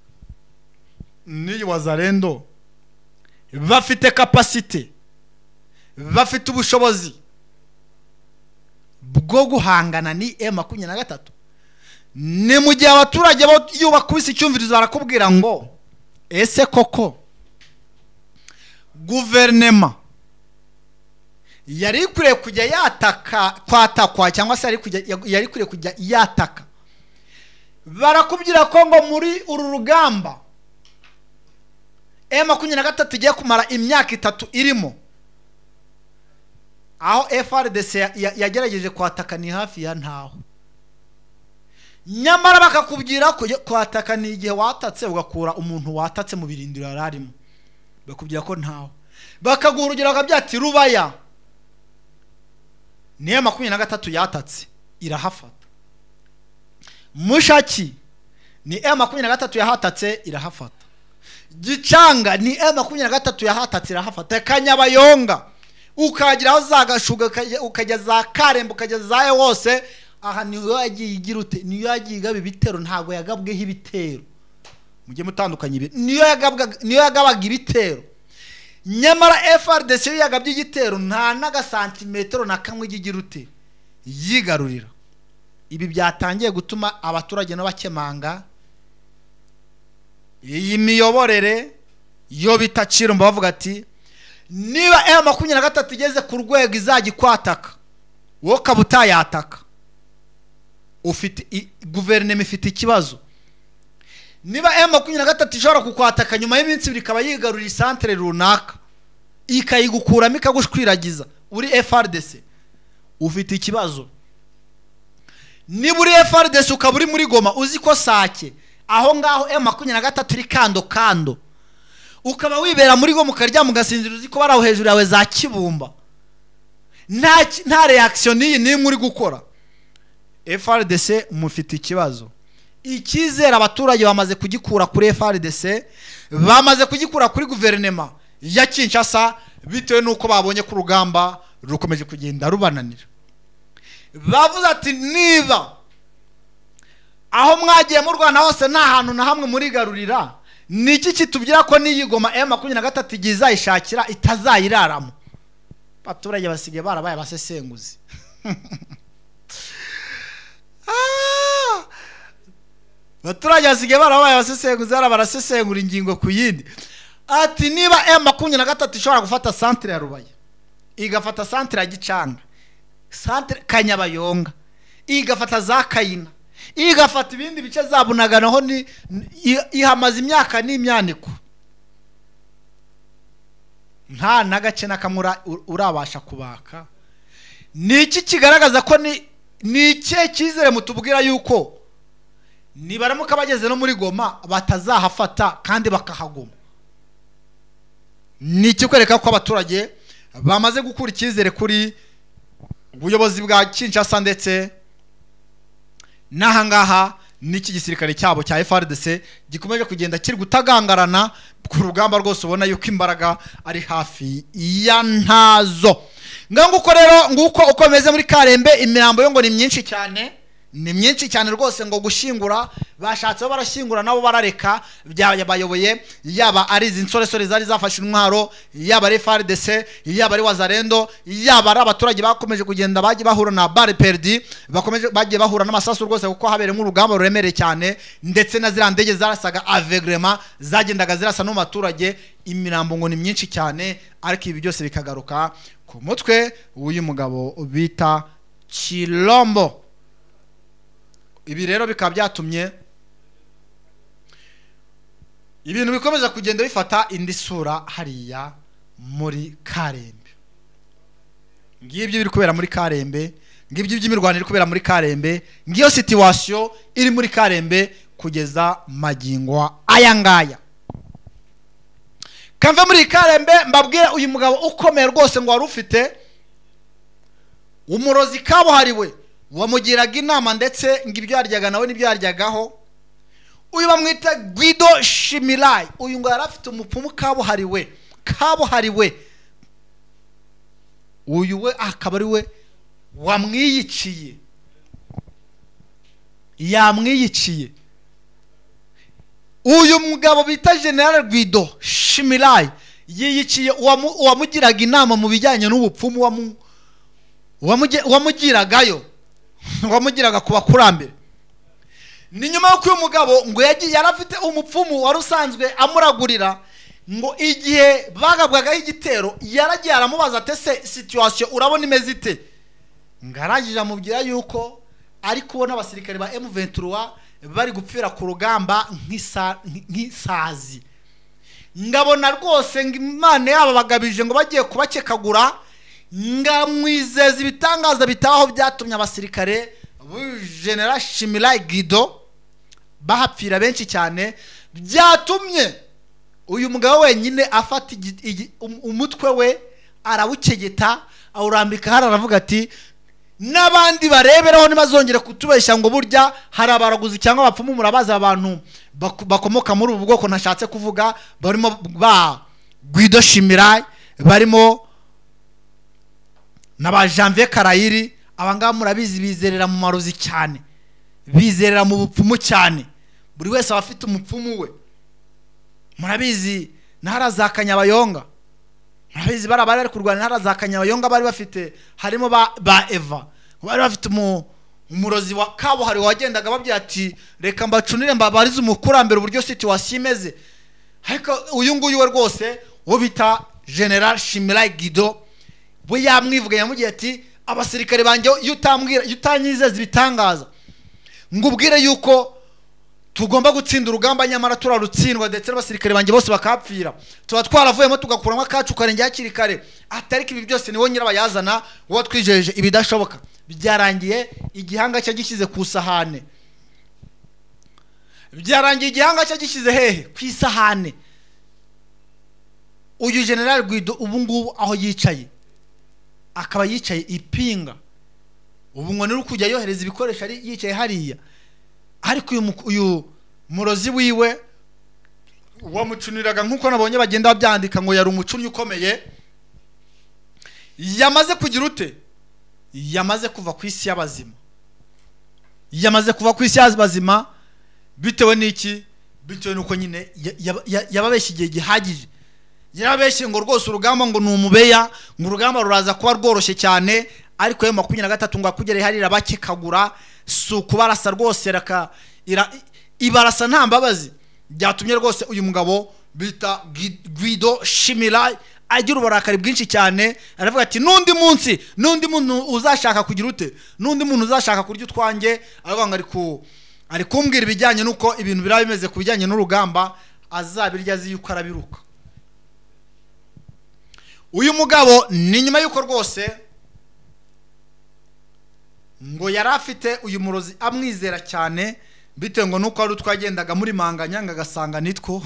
ni Wazalendo bafite capacity, bafite ubushobozi bwo guhangana ni M makumyabiri na gatatu? Ni mu gihe abaturage bo yubakubise icyumvirizo barakubwira ngo ese koko guverinema yari kure kujya yataka kwatakwa, cyangwa se yari kujya yari kure kujya yataka? Barakubwira ko ngo muri uru rugamba M makumyabiri na gatatu igiye kumara imyaka itatu irimo, aho F R D C yagerageje kwataka ni hafi ya ntaho. Nyamara bakakubwira ko kwataka ni igihe watatse ugakura umuntu watatse mu birindiro yararimo, bakubwira ko ntaho. Bakaguha urugero bakabyati Rubaya ni M makumyabiri na gatatu yatatse irahafata, Mushaki ni M makumyabiri na gatatu yahatatse irahafata, Gicanga ni M makumyabiri na gatatu yahatatse irahafata, Kanyabayonga ukagira aho zagashuga ukajya za Karembe ukajya zaye wose, aha niyo yagiye igira ute, niyo yagiye igaba ibitero, ntago yagabweho ibitero. Mujye mutandukanye ibi, niyo yagabwa niyo yagabaga ibitero. Nyamara F R D C yagabye igitero nta naga santimetero na kamwe igira ute yigarurira. Ibi byatangiye gutuma abaturage no bakemanga iyi miyoborere yo bitaciro, mba bavuga ati niba M makumyabiri na gatatu igeze ku rwego izajya kwataka, wo kabuta yataka, ufite guverinoma ifite ikibazo. Niba M makumyabiri na gatatu ishobora kukwataka nyuma y'iminsi ibiri kaba yigarurira isantere runaka ikayigukuramo ikagushwiragiza uri F R D C, ufite ikibazo. ni buri F R D C ukaba uri muri Goma uzi ko Sake aho ngaho M makumyabiri na gatatu iri kando kando, ukaba wibera muri Goma ukarya mugasinzira uzi ko baraho hejuru yawe za Kibumba, nta nta reaction ni ni muri gukora. F R D C mufite ikibazo, ikizera abaturage bamaze kugikura kuri F R D C, bamaze kugikura kuri guverinema ya Kinshasa bitewe nuko babonye ku rugamba rukomeje kugenda rubananira. Bavuze ati niba aho mwagiye mu Rwanda hose nta hantu na hamwe muri garurira, niki kitubwira ko niyi Goma M makumyabiri na gatatu igiza ishakira itazayiraramo? Abaturage basige barabaye basesenguzi. Abaturage basige barabaye basesenguzi, ara barasesengura ingingo ku yindi. Ati niba M makumyabiri na gatatu ishobora gufata centre ya Rubaya, igafata centre ya Gicanga, centre Kanyabayonga, igafata za Kayina, igafata ibindi bice za Bunagana ho ni ihamaze imyaka n'imyaniko, nta nagace nakamura urabasha kubaka. Niki kigaragaza ko ni nike kizere mutubwira yuko nibaramuka bageze no muri Goma batazahafata kandi bakahagoma? Niki kwereka ko abaturage bamaze gukura ikizere kuri ubuyobozi bwa Kinshasa ndetse nahangaha niki gisirikare cyabo cya F R D C gikomeje kugenda kiri gutagangarana ku rugamba rwose, ubona yuko imbaraga ari hafi ya ntazo. Nganguko rero nguko ukomeze muri Karembe, imirambo yo ngo ni myinshi cyane, ni myinshi cyane rwose, ngo gushingura bashatse barashingura nabo barareka byabayoboye, yaba ari izi nsoresore zari zafashe intwaro, yaba ari F R D C, yaba ari Wazalendo, yaba ari abaturage bakomeje kugenda bagiye bahura na balle perdue, bakomeje bagiye bahura n'amasasu rwose kuko habere nk'urugamba ruremereye cyane, ndetse na zira ndege zarasaga avegrema zagendaga zirasa no maturage. Imirambo ngo ni myinshi cyane, ariko ibi byose bikagaruka ku mutwe w'uyu mugabo bita Chilombo. Ibi rero bikaba byatumye ibintu bikomeza kugenda bifata indi sura hariya muri Karembe. Ngibyo biri kubera muri Karembe, ngibyo by'imirwano iri kubera muri Karembe, ngiyo situation iri muri Karembe kugeza magingo aya ngaya. Kamve muri Karembe mbabwire uyu mugabo ukomeye rwose ngo wari ufite umurozi kabuhariwe wamugiraga inama ndetse ngibyo yaryaga nawe nibyo yaryagaho. Uyu bamwita Guido Shimirai, uyu ngo yarafite umupfumu kabuhariwe kabuhariwe uyu we akaba ari we wamwiyiciye, yamwiyiciye. Uyu mugabo bita General Guido Shimirai yiyiciye uwamugiraga inama mu bijyanye n'ubupfumu, wamugiragayo wamugiraga kuba kurambere. Ni nyuma yo kuyu mugabo ngo yagiye yarafite umupfumu wari usanzwe amuragurira, ngo igihe bagabwaga igitero yaragiye aramubaza ate se situation urabona imeze ite, ngaragije amubwira yuko ari kubona abasirikare ba M vingt-trois bari gupfira ku rugamba nk'isazi, ngabona rwose ngo Imana yabo bagabije ngo bagiye kubakekagura, ngamwizeza ibitangaza bitaho byatumye abasirikare General Shimirai Guido bahapfira benshi cyane, byatumye uyu mugabo wenyine afata umutwe we arawucegeta awurambika hari, aravuga ati n'abandi bareberaho ntibazongere kutubeshya ngo burya hari abaraguzi cyangwa abapfumu murabaza abantu bakomoka muri ubu bwoko nashatse kuvuga, barimo ba Guido Shimirai, barimo na ba Janvier Karayiri. Abangaba murabizi bizerera mu marozi cyane, bizerera mu bupfumu cyane, buri wese abafite umupfumu we. Murabizi ntara za Kanyabayonga, murabizi barabari kurwana ntara za Kanyabayonga bari bafite, harimo ba, ba Eva bari bafite mu umurozi wa kabuhari wagendaga babwira ati reka mbacunire mbabarize umukurambere uburyo situation imeze. Ariko uyu nguyu we rwose wo bita General Shimirai Guido we yamwivuga, yamugiye ati abasirikare banjye yutambwira yutanyizeza ibitangaza ngubwire yuko tugomba gutsinda urugamba nyamara turarutsindwa, ndetse abasirikare banjye bose bakapfira, tuba twaravuyemo tugakuramo akacu karenge hakiri kare. Atariko ibi byose niwo nyirabayazana wo twijeje ibidashoboka, byarangiye igihanga cye gishyize ku isahane. Byarangiye igihanga cye gishyize hehe? Ku isahane. Uyu General Guido ubu ngubu aho yicaye akaba yicaye ipinga, ubu ngo nuri kujya yohereza ibikoresho ari yicaye hariya. Ariko uyu uyu murozi wiwe wamucuniraga nkuko nabonye bagenda babyandika ngo yari umucunyi ukomeye, yamaze kugira ute? Yamaze kuva ku isi y'abazima. Yamaze kuva ku isi y'abazima bitewe n'iki? Bitewe nuko nyine yababeshye igihe gihagije. Yarabeshye ngo rwose urugamba ngo numubeya, ngo urugamba ruraza kuba rworoshye cyane, ariko yo makumyabiri na gatatu ngo akugere harira bakikagura su kubarasa rwose raka ibarasa nta mbabazi. Byatumye rwose uyu mugabo bita Guido Shimirai agira uburakari bwinshi cyane, aravuga ati nundi munsi nundi muntu uzashaka kugira ute, nundi muntu uzashaka kurya utwange, aravuga ngo ariko ari kumbwira ibijyanye nuko ibintu biraba bimeze ku bijyanye n'urugamba, azabirya azi yuko arabiruka. Uyu mugabo ni nyuma yuko rwose ngo yari afite uyu murozi amwizera cyane, bitewe ngo nuko ari twagendaga muri manganya ngagasanga nitwo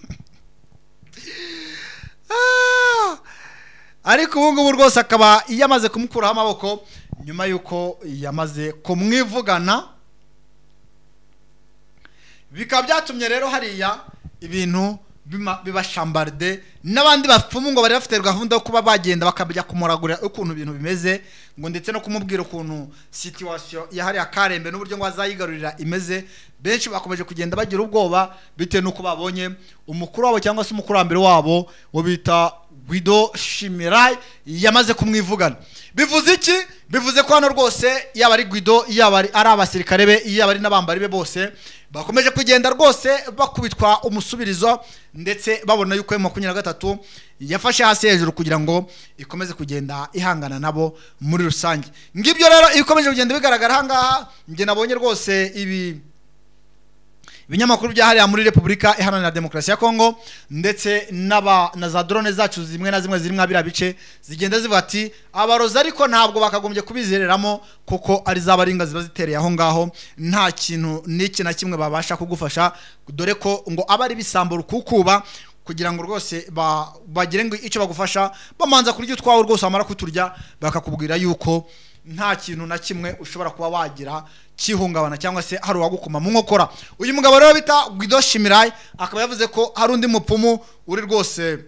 ariko ubu ngubu rwose akaba yamaze kumukuraho amaboko nyuma yuko yamaze kumwivugana. Bikaba byatumye rero hariya ibintu bibashambarde, n'abandi bapfumu ngo bari bafite gahunda yo kuba bagenda bakabya kumuragurira ukuntu ibintu bimeze, ngo ndetse no kumubwira ukuntu situation ya hariya Karembe n'uburyo ngo azayigarurira imeze. Benshi bakomeje kugenda bagira ubwoba bitewe nuko babonye umukuru wabo cyangwa se umukurambere wabo wo bita Guido Shimirai yamaze kumwivugana. Bivuze iki? Bivuze ko hano rwose yaba ari Guido, yaba ari abasirikare be, yaba ari n'abambari be, bose bakomeje kugenda rwose bakubitwa umusubirizo, ndetse babona yuko mu makumyabiri na gatatu yafashe hasi hejuru kugira ngo ikomeze kugenda ihangana nabo muri rusange. Ngibyo rero ikomeje kugenda bigaragara hangaha. Nge nabonye rwose ibi ibinyamakuru bya hariya muri Repubulika Iharanira Demokarasi ya Kongo, ndetse n'aba na za drone zacu zimwe na zimwe zirimo abira bice zigenda zivuga ati abarozi ariko ntabwo bakagombye kubizereramo kuko ari zabaringa ziba zitereye aho ngaho, nta kintu n'iki na kimwe babasha kugufasha, dore ko ngo abari bisambo rukukuba kugira ngo rwose bagire ngo icyo bagufasha bamanza kurya utwawe rwose, amara kuturya bakakubwira yuko nta kintu na kimwe ushobora kuba wagira kihungabana cyangwa se hari uwagukoma mu nkokora. Uyu mugabo rero bita Guido Shimirai akaba yavuze ko hari undi mupfumu uri rwose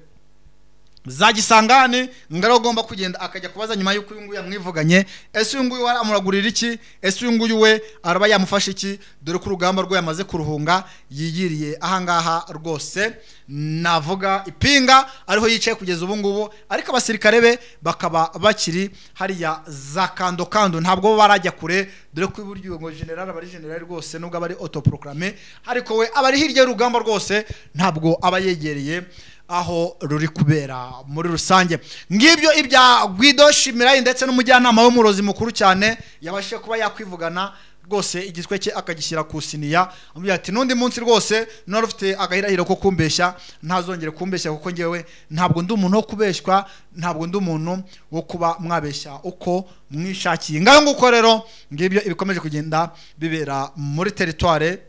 za Gisangane ngaro ugomba kugenda akajya kubaza nyuma yuko uyu nguyu yamwivuganye, ese uyu nguyu aramuragurira iki, ese uyu nguyu we araba yamufasha iki, dore ko urugamba rwe yamaze kuruhunga yigiriye ahangaha rwose navuga ipinga ariho yicaye kugeza ubu ngubu, ariko abasirikare be bakaba bakiri hariya za kando kando, ntabwo barajya kure, dore ko iburyo ngo general abari general rwose nubwo abari autoproclamé, ariko we abari hirya y'urugamba rwose ntabwo aba yegereye aho ruri kubera muri rusange. Ngibyo ibya Guido Shimirai ndetse n'umujyanama w'umurozi mukuru cyane yabashije kuba yakwivugana rwose igitwe cye akagishyira ku siniya, amubwira ati nundi munsi rwose nari ufite agahirahiro ko kumbeshya ntazongere kumbeshya kuko ngewe ntabwo ndi umuntu wo kubeshywa, ntabwo ndi umuntu wo kuba mwabeshya uko mwishakiye. Ngaho nguko rero ngibyo ibikomeje kugenda bibera muri territoire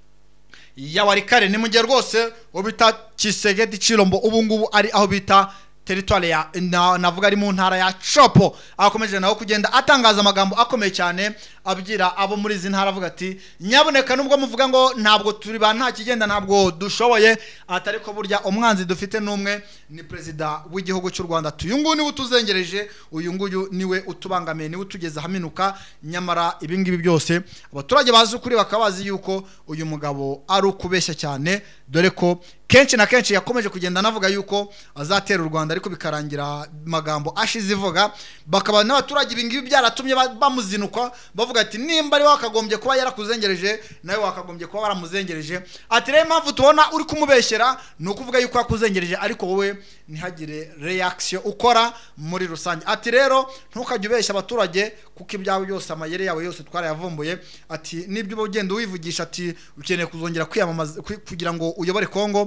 ya Warikare, ni mu gihe rwose ubita Kisegedi Chirombo ubu ngubu ari aho bita territoire ya na, navuga ari mu ntara ya Chopo. Akomeje naho kugenda atangaza amagambo akomeye cyane abwira abo muri izi ntara avuga ati nyaboneka nubwo muvuga ngo ntabwo turi ba nta kigenda ntabwo dushoboye, atari ko burya umwanzi dufite numwe ni president w'igihugu cy'u Rwanda, uyu nguyu niwe utuzengereje, uyu nguyu niwe utubangamiye, niwe utugeza haminuka. Nyamara ibi ngibi byose abaturage bazi ukuri bakabazi yuko uyu mugabo ari ukubeshya cyane, dore ko kenshi na kenshi yakomeje kugenda navuga yuko azatera u Rwanda, ariko bikarangira magambo ashize ivuga, bakaba n'abaturage ibi ngibi byaratumye bamuzinuka bavuga ati nimba ari wakagombye kuba yarakuzengereje nawe wakagombye kuba waramuzengereje. Ati rero impamvu tubona uri kumubeshyera ni ukuvuga yuko yakuzengereje ariko wowe ntihagire reaction ukora muri rusange. Ati rero ntukajye ubeshya abaturage kuko ibyawe byose amayere yawe yose twarayavumbuye. Ati nibyo ugenda wivugisha ati ukeneye kuzongera kwiyamamaza kugira ngo uyobore Kongo,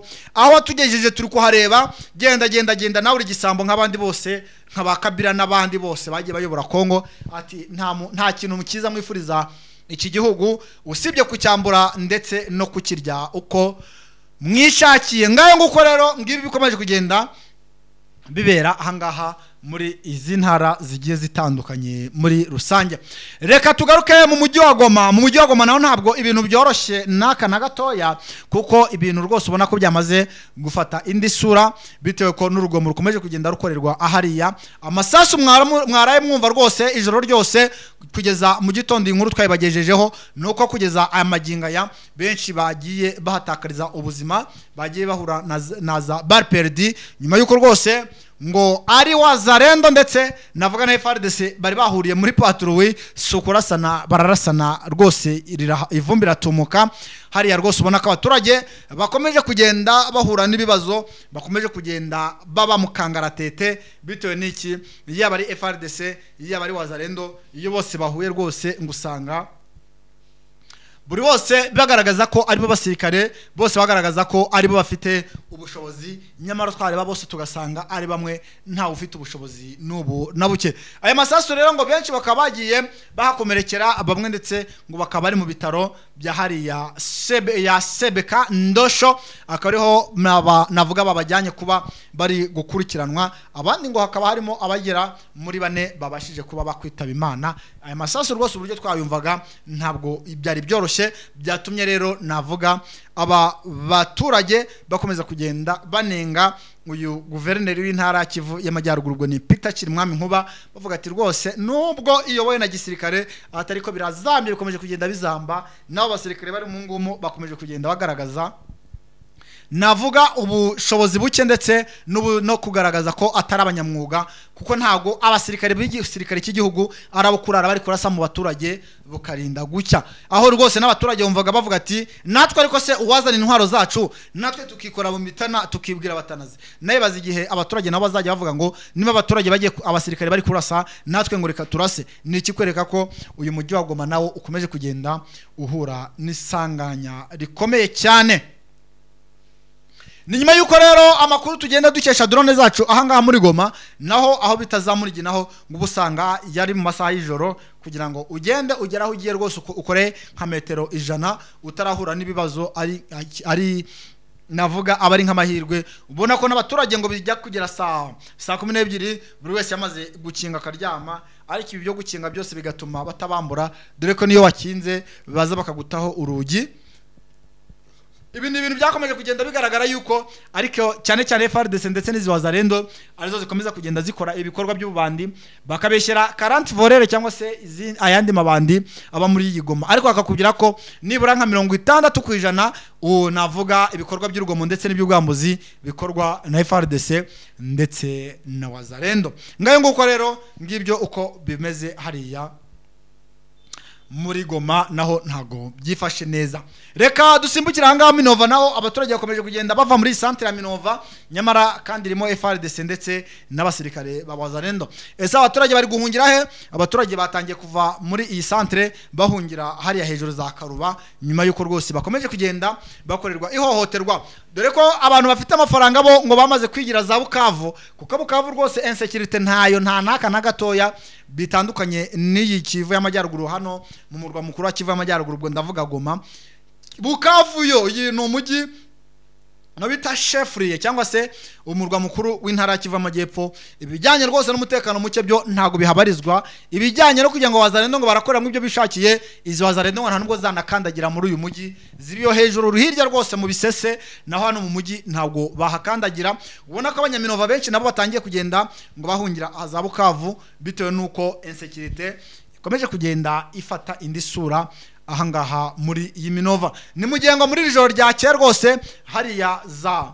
aho watugejeje turi kuhareba, genda genda genda nawe uri gisambo nk'abandi bose, nk'aba Kabila n'abandi bose bagiye bayobora Kongo. Ati nta nta kintu mukiza mwifuriza iki gihugu usibye kucyambura ndetse no kukirya uko mwishakiye. Ngayo nguko rero ngibi bikomeje kugenda bibera ahangaha muri izi ntara zigiye zitandukanye muri rusange. Reka tugaruke mu mujyi wa Goma. Mu mujyi wa Goma naho ntabwo ibintu byoroshye naka na gatoya, kuko ibintu rwose ubona ko byamaze gufata indi sura bitewe ko n'urugomo rukomeje kugenda rukorerwa ahariya. Amasasu mwaraye mwumva rwose ijoro ryose kugeza mu gitondo inkuru twayibagejejeho, nuko kugeza aya maginga ya benshi bagiye bahatakariza ubuzima, bagiye bahura na za bar perdi, nyuma yuko rwose ngo ari Wazalendo ndetse navuga na F A R D C bari bahuriye muri patrouille, sukurasana bararasana rwose, ivumbi ratumuka hariya rwose. Ubona ko abaturage bakomeje kugenda bahura n'ibibazo, bakomeje kugenda baba mu kangaratete bitewe n'iki, yaba ari F A R D C yaba ari Wazalendo, iyo bose bahuye rwose ngusanga buri bose bagaragaza ko ari bo basirikare, bose bagaragaza ko ari bo bafite ubushobozi, nyamara twareba bose tugasanga ari bamwe nta ufite ubushobozi n'ubu nabuke. Aya masasu rero ngo benshi bakaba bagiye bahakomerekera, bamwe ndetse ngo bakaba ari mu bitaro bya hariya sebe ya Sebeka Ndosho, akariho navuga babajyanye kuba bari gukurikiranwa, abandi ngo hakaba harimo abagera muri bane babashije kuba bakwitaba Imana. Aya masasu rwose uburyo twayumvaga ntabwo byari byoroshye, byatumye rero navuga aba baturage bakomeza kugenda banenga uyu guverineri w'intara Kivu y'Amajyaruguru ubwo ni Peter Kirimwami Nkuba, bavuga ati rwose nubwo iyoboye na gisirikare atari ko birazambye bikomeje kugenda bizamba, nabo basirikare bari mu ngumu bakomeje kugenda bagaragaza navuga ubushobozi buke ndetse no kugaragaza ko atari abanyamwuga, kuko ntago abasirikare b'igisirikare cy'igihugu arabo kurara bari kurasa mu baturage bukarinda gucya. Aho rwose n'abaturage bumvaga bavuga ati natwe ariko se uwazana intwaro zacu natwe tukikora mu mitana tukibwira batanaze. Naye bazi igihe abaturage nabo bazajya bavuga ngo niba abaturage bagiye abasirikare bari kurasa natwe ngo reka turase. Ni ikikwereka ko uyu mujyi wa Goma nawo ukomeje kugenda uhura n'isanganya rikomeye cyane. Ni nyuma yuko rero amakuru tugenda dukesha drone zacu ahangaha muri Goma, naho aho bitazamurigi naho ngo busanga yari mu masaha y'ijoro, kugira ngo ugende ugeraho ugiye rwose ukore nka metero ijana utarahura n'ibibazo ari ari navuga abari nk'amahirwe. Ubona ko n'abaturage ngo bijya kugera saa saa kumi n'ebyiri buri wese yamaze gukinga akaryama, ariko ibi byo gukinga byose bigatuma batabambura, dore ko niyo wakinze baza bakagutaho urugi. Ibi ni ibintu byakomeje kugenda bigaragara yuko ariko cyane cyane F A R D C ndetse n'izi Wazalendo arizo zikomeza kugenda zikora ibikorwa by'ububandi, bakabeshyera quarante volere cyangwa se ayandi mabandi aba muri iyi Goma, ariko akakubwira ko nibura nka mirongo itandatu ku ijana navuga ibikorwa by'urugomo ndetse n'iby'ubwambuzi bikorwa na F A R D C ndetse na Wazalendo. Ngayo nguko rero ngibyo uko bimeze hariya muri Goma, naho ntago byifashe neza. Reka dusimbukira ahangaha Minova, naho abaturage bakomeje kugenda bava muri centre ya Minova, nyamara kandi irimo F A R D C ndetse n'abasirikare ba Wazalendo. Ese abaturage bari guhungira he? Abaturage batangiye kuva muri iyi centre bahungira hariya hejuru za Karuba, nyuma yuko rwose bakomeje kugenda bakorerwa ihohoterwa, dore ko abantu bafite amafaranga bo ngo bamaze kwigira za Bukavu, kuko Bukavu rwose insecurity ntayo nta naka na gatoya, bitandukanye n'iyi Kivu y'Amajyaruguru hano mu murwa mukuru wa Kivu y'Amajyaruguru ubwo ndavuga Goma. Bukavu yo iyi ni umujyi no bita chefrie cyangwa se umurwa mukuru w'intara Kivu y'Amajyepfo. Ibijyanye rwose n'umutekano muke byo ntago bihabarizwa, ibijyanye no kugira ngo Wazalendo ngo barakora mu byo bishakiye, izi Wazalendo ngo nta nubwo zanakandagira muri uyu mujyi, ziriyo hejuru hirya rwose mu Bisese, naho hano mu mujyi ntabwo bahakandagira. Ubona ko abanyaminova benshi nabo batangiye kugenda ngo bahungira za Bukavu bitewe nuko insecurity ikomeje kugenda ifata indi sura ahangaha muri iyi Minova. Ni mugengo muri ijoro rya kera rwose hariya za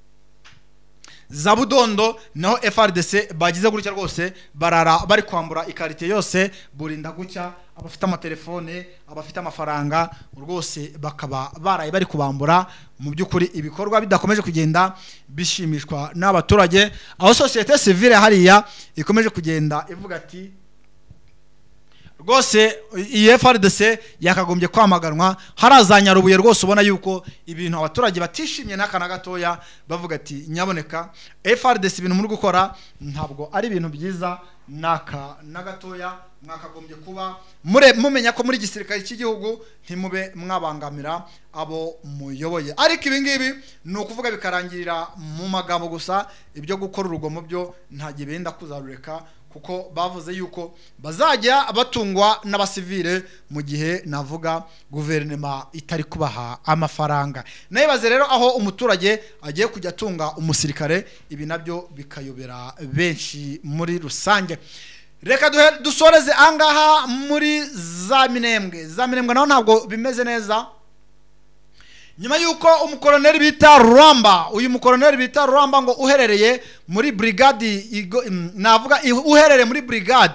za Budondo, naho F A R D C bagize gutya rwose barara bari kwambura ikarite yose burinda gucya, abafite amatelefone abafite amafaranga rwose bakaba baraye bari kubambura. Mu byukuri ibikorwa bidakomeje kugenda bishimishwa n'abaturage, aho societe civile hariya ikomeje kugenda ivuga ati rwose iyi F R D C yakagombye kwamaganwa. Harazanyarubuye rwose ubona yuko ibintu abaturage batishimye n'akana gatoya bavuga ati nyaboneka F R D C ibintu muri gukora ntabwo ari ibintu byiza naka na gatoya. Mwakagombye kuba mure mumenya ko muri gisirikare cy'igihugu ntimube mwabangamira abo muyoboye. Ariko ibi ngibi ni ukuvuga bikarangirira mu magambo gusa, ibyo gukora urugomo byo nta gibenda kuzarureka, kuko bavuze yuko bazajya batungwa n'abasivile mu gihe navuga guverinoma itari kubaha amafaranga. Nayibaze rero aho umuturage agiye kujya atunga umusirikare, ibi nabyo bikayobera benshi muri rusange. Reka dusoreze angaha muri za Minembwe. Za Minembwe naho ntabwo bimeze neza, nyuma yuko umukoloneli bita Rwamba, uyu mukoloneli bita Rwamba ngo uherereye muri brigade, navuga uherereye muri brigade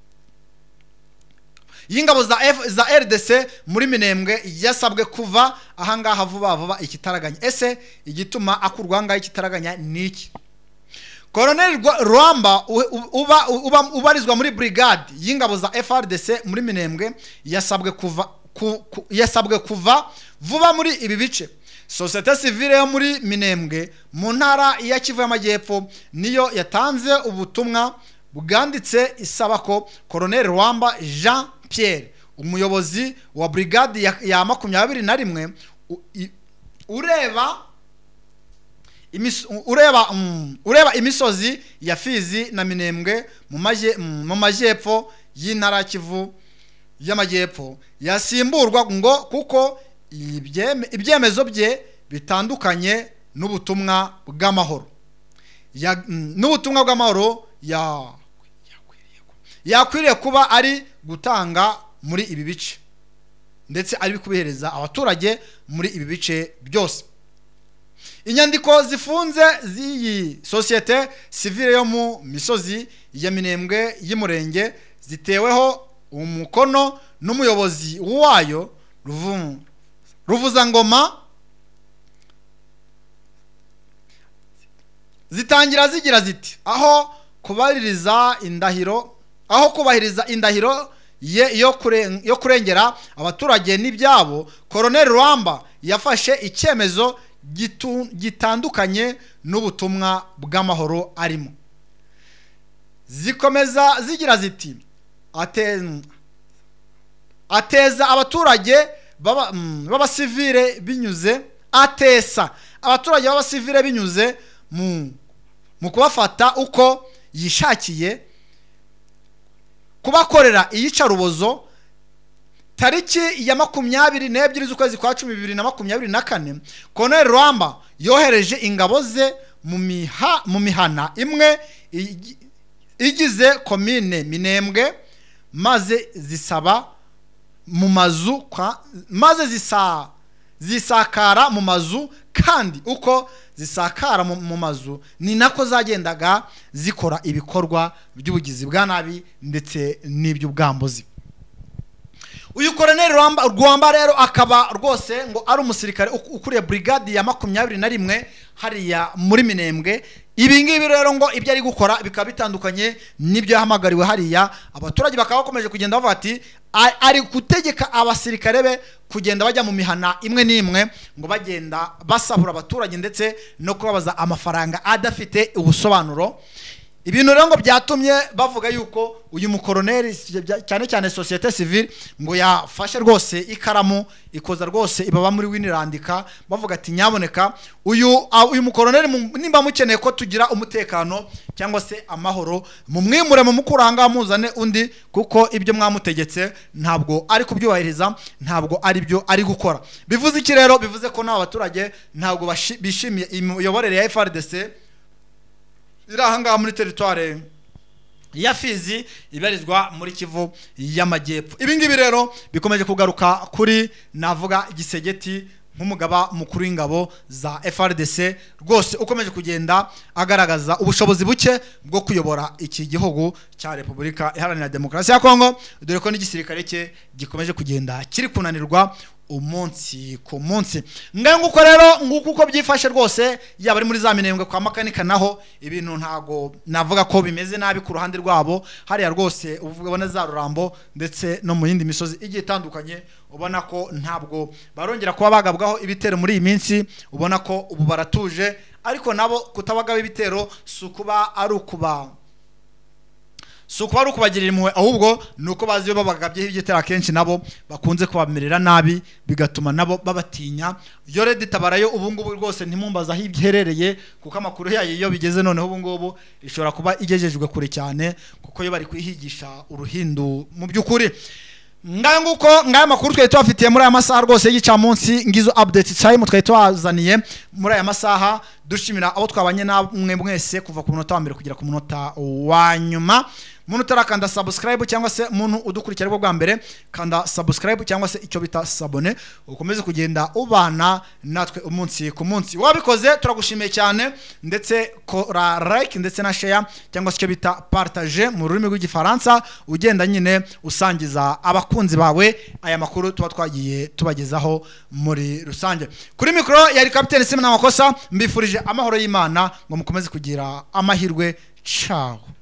y'ingabo za F za R D C muri Minembwe, yasabwe kuva ahangaha vuba vuba ikitaraganya. Ese igituma akurwa ngaho ikitaraganya niki? Colonel Rwamba uba uba ubarizwa muri brigade y'ingabo za F R D C muri Minembwe yasabwe kuva ku, ku, yasabwe kuva vuba muri ibi bice. Societe civile yo muri Minembwe mu ntara ya Kivu y'Amajyepfo niyo yatanze ubutumwa bwanditse isaba ko Colonel Rwamba Jean Pierre, umuyobozi wa brigade ya, ya makumyabiri na rimwe ureba Imis, ureba um, ureba imisozi ya Fizi na Minembwe mu maje mu majyepfo y'intara Kivu y'Amajyepfo yasimburwa ngo kuko ibyemezo bye bitandukanye n'ubutumwa bw'amahoro ya n'ubutumwa bw'amahoro ya yakwiriye kuba ari gutanga muri ibi bice, ndetse ari kubihereza abaturage muri ibi bice byose. Inyandiko zifunze z'iyi societe civile yo mu misozi ya Minembwe y'Umurenge ziteweho umukono n'umuyobozi wayo Ruvuza Ngoma, zitangira zigira ziti aho kubahiriza indahiro aho kubahiriza indahiro ye yo kure, yo kurengera abaturage n'ibyabo, Colonel Rwamba yafashe icyemezo Gitu, gitandukanye n'ubutumwa bw'amahoro arimo. Zikomeza zigira ziti ate, ateza abaturage baba b'abasivile binyuze atesa abaturage b'abasivile binyuze mu mu kubafata uko yishakiye, kubakorera iyicarubozo. Tariki ya makumyabiri n'ebyiri z'ukwezi kwa cumi bibiri na makumyabiri na kane Colonel Rwamba yohereje ingabo ze mu miha mu mihana imwe igize komine Minembwe, maze zisaba mu mazu kwa maze zisa zisakara mu mazu, kandi uko zisakara mu mazu ni nako zagendaga zikora ibikorwa by'ubugizi bwa nabi ndetse n'iby'ubwambuzi. Uyu Colonel Rwamba Rwamba rero akaba rwose ngo ari umusirikare ukuriye brigade ya makumyabiri na rimwe hariya muri Minembwe. Ibi ngibi rero ngo ibyo ari gukora bikaba bitandukanye n'ibyo yahamagariwe hariya. Abaturage bakaba bakomeje kugenda bavuga ati ari gutegeka abasirikare be kugenda bajya mu mihana imwe n'imwe ngo bagenda basahura abaturage ndetse no kubabaza amafaranga adafite ubusobanuro. Ibintu rero ngo byatumye bavuga yuko uyu mukoloneli cyane cyane societe civile ngo yafashe rwose ikaramu ikoza rwose ibaba muri winirandika bavuga ati nyaboneka uyu uyu mukoloneli nimba mukeneye ko tugira umutekano cyangwa se amahoro mu mwimure mu mukuranga muzane undi, kuko ibyo mwamutegetse ntabwo ari kubyubahiriza, ntabwo ari byo ari gukora. Bivuze iki rero? Bivuze ko n'abaturage ntabwo bishimiye imiyoborere ya F R D C irahanga muri territoire ya Fizi ibarizwa muri Kivu y'Amajyepfo. Ibi ngibi rero bikomeje kugaruka kuri navuga Gisegeti nk'umugaba mukuru w'ingabo za F R D C, rwose ukomeje kugenda agaragaza ubushobozi buke bwo kuyobora iki gihugu cya Repubulika Iharanira Demokarasi ya Kongo, dore ko n'igisirikare cye gikomeje kugenda kiri kunanirwa umunsi ku munsi. Ngaye nguko rero nguko uko byifashe rwose yaba ari muri za minembwe kwa makanika naho ibintu ntago navuga ko bimeze nabi ku ruhande rwabo hariya rwose ubona za Rurambo ndetse no mu yindi misozi igiye itandukanye ubona ko ntabwo barongera kuba bagabwaho ibitero muri iyi minsi ubona ko ubu baratuje ariko nabo kutabagaho ibitero sukuba ari ukuba sukuba ari ukubagirira impuhwe ahubwo nuko bazi babagabyeho igitero kenshi nabo bakunze kubamerera nabi bigatuma nabo babatinya. Yore ditabarayo ubu ngubu rwose ntimumbaza aho iherereye kuko amakuru yayo iyo bigeze noneho ubu ngubu ishobora kuba igejejwe kure cyane kuko yo bari kwihigisha uruhindu mu by'ukuri. Ngaye nguko ngaye makuru twe twafitiye muri aya masaha rwose y'ica munsi ngizo update time twe twazaniye muri aya masaha dushimira abo twabanye namwe mwese kuva ku munota wa mbere kugera ku munota wa nyuma. Muntu tarakanda subscribe cyangwa se muntu udukurikira rwo bwa mbere kanda subscribe cyangwa se icyo bita sabone ukomeze kugenda ubana natwe umunsi ku munsi. Wabikoze turagushimiye cyane ndetse kora like ndetse na share cyangwa se icyo bita partage mu rurimi rw'igifaransa ugenda nyine usangiza abakunzi bawe aya makuru tuba twagiye tubagezaho muri rusange. Kuri mikro yari Captain Simon Amakosa mbifurije amahoro y'Imana ngo mukomeze kugira amahirwe. Ciao.